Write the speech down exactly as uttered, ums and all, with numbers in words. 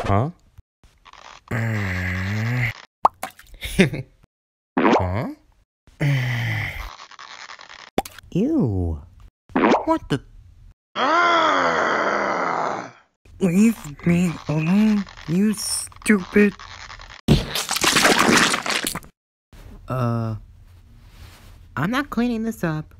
Huh? Huh? Ew. What the? Leave me alone, you stupid. Uh, I'm not cleaning this up.